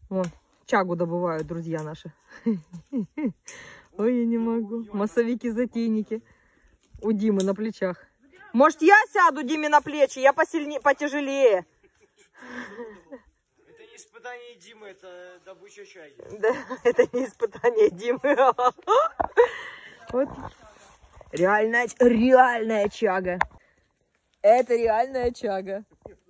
Вон, чагу добывают, друзья наши. Ой, я не могу. Массовики-затейники. У Димы на плечах. Может, я сяду Диме на плечи? Я посильнее, потяжелее. Это не испытание Димы, это добыча чаги. Да, это не испытание Димы. Вот. Реальная чага. Это реальная чага.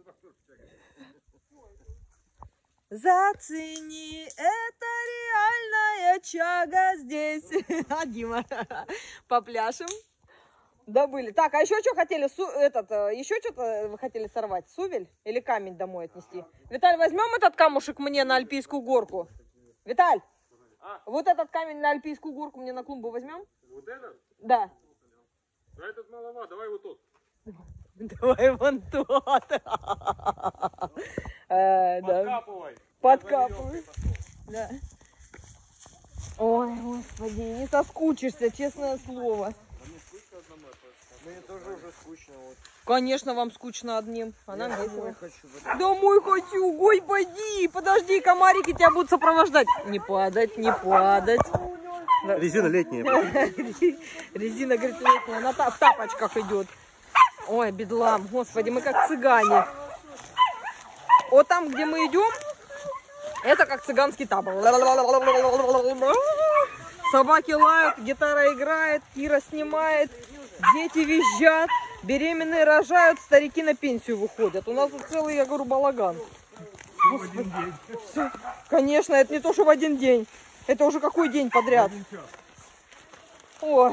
Зацени, это реальная чага здесь. А, Дима, попляшем. Добыли. Так, а еще что хотели? Еще что-то вы хотели сорвать? Сувель или камень домой отнести? Виталь, возьмем этот камушек мне на Альпийскую горку? Виталь, вот этот камень на Альпийскую горку мне на клумбу возьмем? Вот этот? Да. А этот маловато, давай вот тот. Давай вон тот. Подкапывай. Подкапывай. Да. Ой, господи, не соскучишься, честное слово. Мне тоже уже скучно. Вот. Конечно, вам скучно одним. А нам весело. Хочу. Домой хочу. Ой, пойди. Подожди, комарики тебя будут сопровождать. Не падать, не падать. Резина летняя. Резина, говорит, летняя. Она в тапочках идет. Ой, бедлам. Господи, мы как цыгане. Вот там, где мы идем, это как цыганский табор. Собаки лают, гитара играет, Кира снимает, дети визжат, беременные рожают, старики на пенсию выходят. У нас тут целый, я говорю, балаган. Господи. Все. Конечно, это не то, что в один день. Это уже какой день подряд. Ой.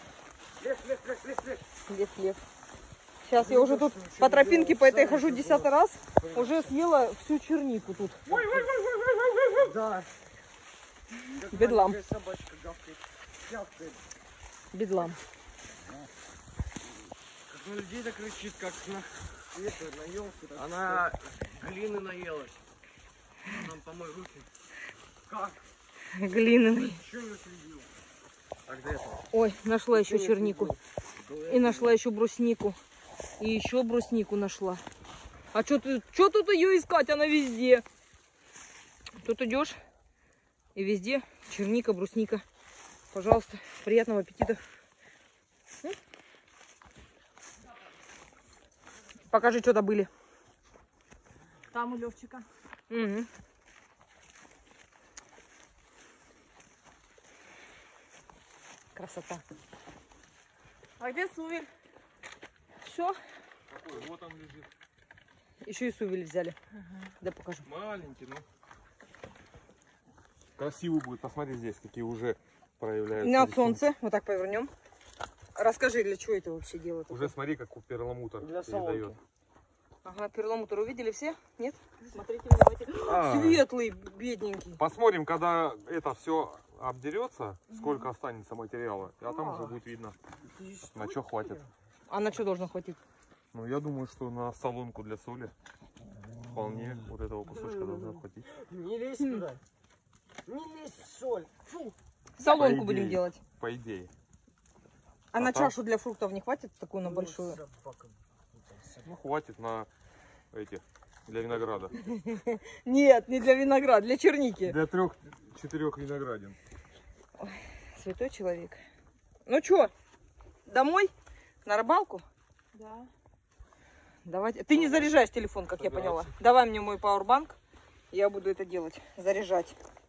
Лес. Сейчас я уже тут по тропинке по этой хожу 10-й раз. Уже съела всю чернику тут. Да. Бедлам. Собачка гавкает. Бедлам. Как на людей так кричит, как на елку. Она глины наелась. Нам помой руки. Как? Глиняный. Что не следил? А где это? Ой, нашла еще чернику. И нашла еще бруснику. И еще бруснику нашла. А что тут ее искать? Она везде. Тут идешь, и везде черника, брусника. Пожалуйста, приятного аппетита. Покажи, что добыли. Там у Левчика. Угу. Красота. А где Сувель? Все. Какой? Вот он лежит. Еще и сувель взяли. Да покажу. Маленький, но красивый будет. Посмотри здесь, какие уже проявляются. На рисунки. солнце. Вот так повернем. Расскажи, для чего это вообще делают? Уже смотри, как у перламутр Для передает. соломки. Ага, перламутр увидели все? Нет? Смотрите внимательно. Светлый, бедненький. Посмотрим, когда это все обдерется, сколько останется материала. А там уже будет видно, на что хватит. А на что должно хватить? Ну, я думаю, что на солонку для соли вполне вот этого кусочка должно хватить. Не лезь туда. Не лезь в соль. Фу. Солонку По будем идее. делать. По идее. А на там? чашу для фруктов не хватит? Такую на большую? Ну, хватит на этих, для винограда. Нет, не для винограда, для черники. Для 3-4 виноградин. Святой человек. Ну что, домой? На рыбалку? Да. Давайте. Ты не заряжаешь телефон, как я поняла. Давай мне мой пауэрбанк. Я буду это делать. Заряжать.